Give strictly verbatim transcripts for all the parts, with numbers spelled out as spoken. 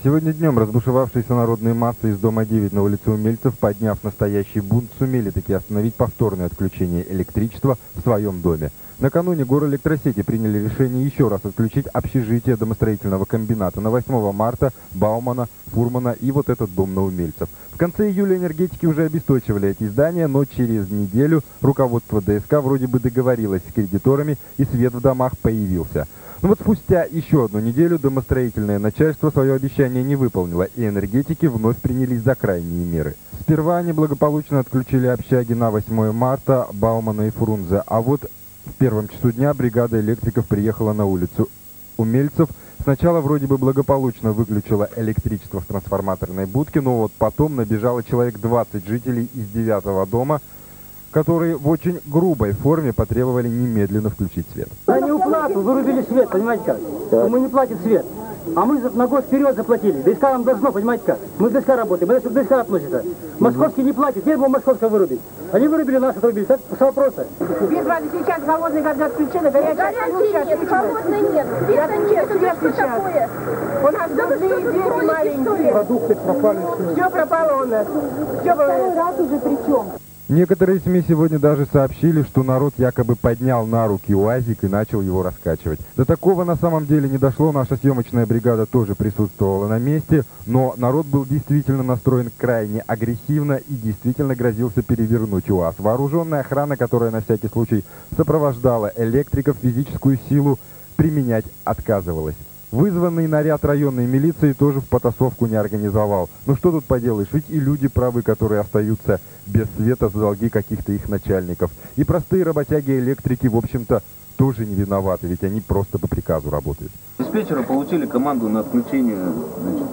Сегодня днем разбушевавшиеся народные массы из дома девять на улице Умельцев, подняв настоящий бунт, сумели таки остановить повторное отключение электричества в своем доме. Накануне Горэлектросети приняли решение еще раз отключить общежитие домостроительного комбината на восьмое марта, Баумана, Фурмана и вот этот дом на Умельцев. В конце июля энергетики уже обесточивали эти здания, но через неделю руководство ДСК вроде бы договорилось с кредиторами, и свет в домах появился. Но вот спустя еще одну неделю домостроительное начальство свое обещание не выполнило, и энергетики вновь принялись за крайние меры. Сперва они благополучно отключили общаги на восьмое марта, Баумана и Фрунзе, а вот в первом часу дня бригада электриков приехала на улицу Умельцев. Сначала вроде бы благополучно выключила электричество в трансформаторной будке, но вот потом набежало человек двадцать жителей из девятого дома, которые в очень грубой форме потребовали немедленно включить свет. За неуплату вырубили свет, понимаете как? Да. Мы не платим свет. А мы на год вперед заплатили. ДСК нам должно, понимаете как? Мы в ДСК работаем, это к ДСК относится. Московский не платит, теперь мы Московского вырубить. Они вырубили, нас отрубили. Так, с вопроса. Без воды сейчас холодный вода отключена, горячая нет, холодной нет. Света нет, свет сейчас. У нас другие двери маленькие. Продукты пропали. Все пропало у нас. Все Второй раз уже причем. Некоторые СМИ сегодня даже сообщили, что народ якобы поднял на руки УАЗик и начал его раскачивать. До такого на самом деле не дошло, наша съемочная бригада тоже присутствовала на месте, но народ был действительно настроен крайне агрессивно и действительно грозился перевернуть УАЗ. Вооруженная охрана, которая на всякий случай сопровождала электриков, физическую силу применять отказывалась. Вызванный наряд районной милиции тоже в потасовку не организовал. Ну что тут поделаешь, ведь и люди правы, которые остаются без света за долги каких-то их начальников. И простые работяги-электрики, в общем-то, тоже не виноваты, ведь они просто по приказу работают. Диспетчеры получили команду на отключение, значит,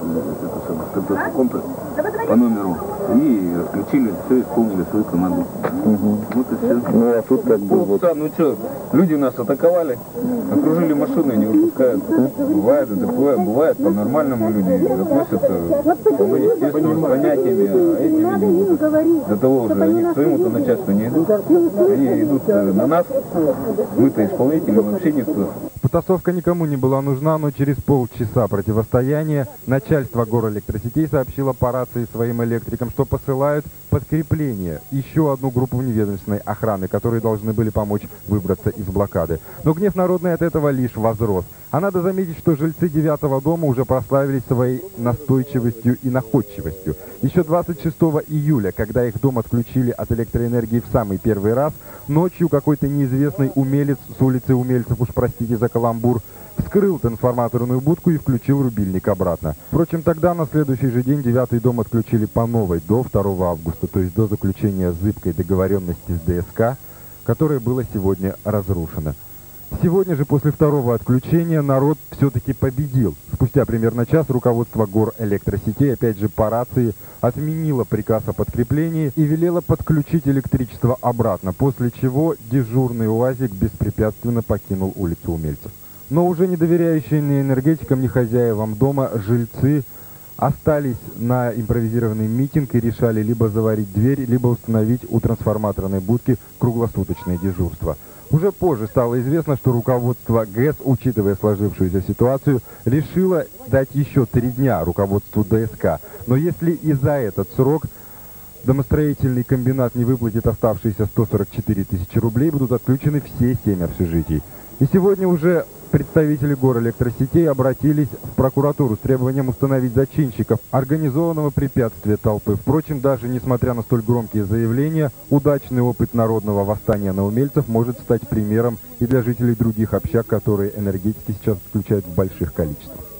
это, это, комплекс по номеру. И отключили, все, исполнили свою команду. Угу. Вот и все. Ну а тут как бы... Ну, вот. Да, ну что, люди нас атаковали, окружили машины, не выпускают. Бывает это такое, бывает по-нормальному люди относятся, по естественным понятиями, а эти, видимо, до того уже они к своему-то начальству не идут. Они идут на нас, мы-то исполнители, вообще никто. Потасовка никому не была нужна, но через полчаса противостояния начальство Горэлектросетей сообщило по рации своим электрикам, что посылают подкрепление, еще одну группу вневедомственной охраны, которые должны были помочь выбраться из блокады. Но гнев народный от этого лишь возрос. А надо заметить, что жильцы девятого дома уже прославились своей настойчивостью и находчивостью. Еще двадцать шестого июля, когда их дом отключили от электроэнергии в самый первый раз, ночью какой-то неизвестный умелец с улицы Умельцев, уж простите за каламбур, вскрыл трансформаторную будку и включил рубильник обратно. Впрочем, тогда на следующий же день девятый дом отключили по новой до второго августа, то есть до заключения зыбкой договоренности с ДСК, которое было сегодня разрушено. Сегодня же, после второго отключения, народ все-таки победил. Спустя примерно час руководство Горэлектросетей, опять же по рации, отменило приказ о подкреплении и велело подключить электричество обратно, после чего дежурный УАЗик беспрепятственно покинул улицу Умельцев. Но уже не доверяющие ни энергетикам, ни хозяевам дома жильцы остались на импровизированный митинг и решали либо заварить дверь, либо установить у трансформаторной будки круглосуточное дежурство. Уже позже стало известно, что руководство ГЭС, учитывая сложившуюся ситуацию, решило дать еще три дня руководству ДСК. Но если и за этот срок домостроительный комбинат не выплатит оставшиеся сто сорок четыре тысячи рублей, будут отключены все семь общежитий. И сегодня уже представители Горэлектросетей обратились в прокуратуру с требованием установить зачинщиков организованного препятствия толпы. Впрочем, даже несмотря на столь громкие заявления, удачный опыт народного восстания на Умельцев может стать примером и для жителей других общаг, которые энергетики сейчас отключают в больших количествах.